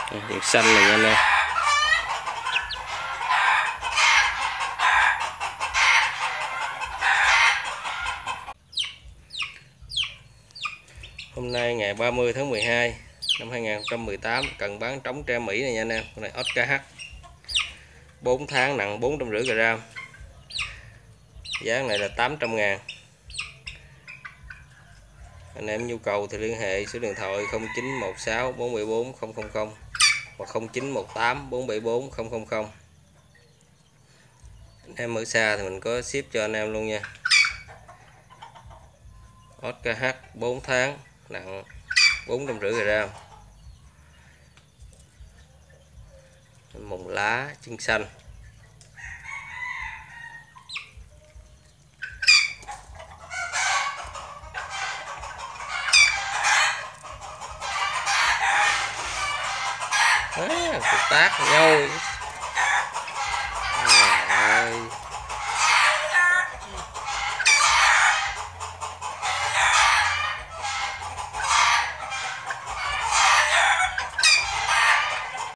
Đèn xanh này nha anh em. Hôm nay ngày 30 tháng 12 năm 2018, cần bán trống tre Mỹ này nha anh em. Con này OKH 4 tháng, nặng 450g. Giá này là 800.000. Anh em nhu cầu thì liên hệ số điện thoại 0916 474 000 hoặc 0918 474 000. Anh em ở xa thì mình có ship cho anh em luôn nha. OKH 4 tháng, nặng 450g. Mồng lá chân xanh. Tác nhau.